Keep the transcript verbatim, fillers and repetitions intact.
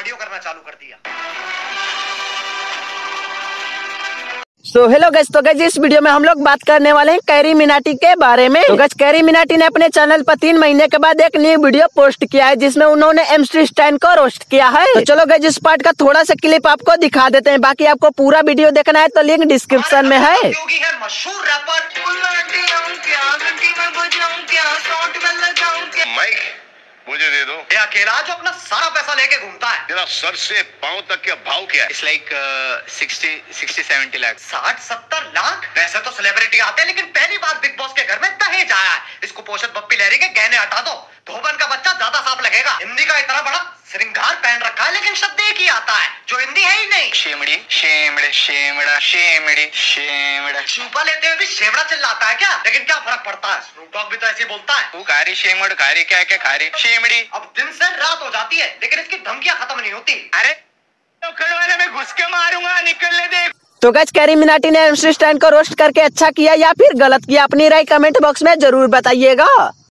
Cardio करना चालू कर दिया। सो हेलो गाइस, तो गाइस इस वीडियो में हम लोग बात करने वाले हैं कैरी मिनाटी के बारे में। तो गाइस कैरी मिनाटी ने अपने चैनल पर तीन महीने के बाद एक न्यू वीडियो पोस्ट किया है जिसमें उन्होंने एमसी स्टैन को रोस्ट किया है। तो चलो गाइस इस पार्ट का थोड़ा सा क्लिप आपको दिखा देते हैं, बाकी आपको पूरा वीडियो देखना है तो लिंक डिस्क्रिप्शन में है। मशहूर रैपर माइक मुझे दे दो। ये अकेला जो अपना सारा पैसा लेके घूमता है। तेरा सर से पांव तक के भाव क्या है? It's like uh, sixty, sixty, seventy lakh. साठ सत्तर लाख। वैसे तो सेलिब्रिटी आते हैं, लेकिन पहली बार बिग बॉस के घर में दहेज आया है। इसको पोषित बप्पी लहरी के गहने हटा दो, धोबन का बच्चा ज्यादा साफ लगेगा। हिंदी का इतना बड़ा श्रृंगार पहन रखा है, लेकिन शब्द एक ही आता है जो हिंदी है ही नहीं। शेमड़ी शेमड़े शेमड़ा शेमड़ी शेमड़ा। छुपा लेते हुए भी शेमड़ा चिल्लाता है क्या? लेकिन क्या फर्क पड़ता है, स्नूप डॉग भी तो ऐसे ही बोलता है। तू खारी शेमड़ खारी क्या क्या खारी शेमड़ी। अब दिन से रात हो जाती है, लेकिन इसकी धमकियां खत्म नहीं होती। अरे तो वाले में घुस के मारूंगा, निकलने दे। तो गाइस कैरी मिनाटी ने एमसी स्टैन को रोस्ट करके अच्छा किया या फिर गलत किया, अपनी राय कमेंट बॉक्स में जरूर बताइएगा।